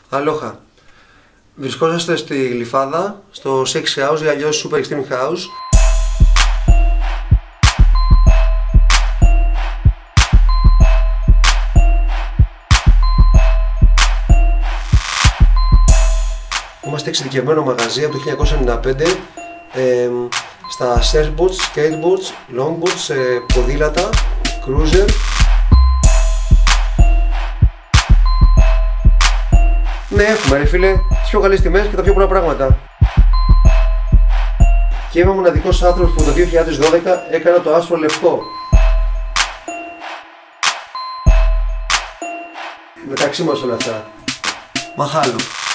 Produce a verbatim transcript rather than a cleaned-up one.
Αλόχα. Βρισκόσαστε στη Γλυφάδα, στο Sexy House ή αλλιώς Super Extreme House. Είμαστε εξειδικευμένο μαγαζί από το χίλια εννιακόσια ενενήντα πέντε ε, στα surfboards, skateboards, longboards, ε, ποδήλατα, cruiser. Ναι, έχουμε ρε φίλε, τις πιο καλές τιμές και τα πιο πολλά πράγματα. Και είμαι ο μοναδικός άνθρωπος που το δύο χιλιάδες δώδεκα έκανα το άσπρο λευκό. Μεταξύ μας όλα αυτά. Μαχάλο.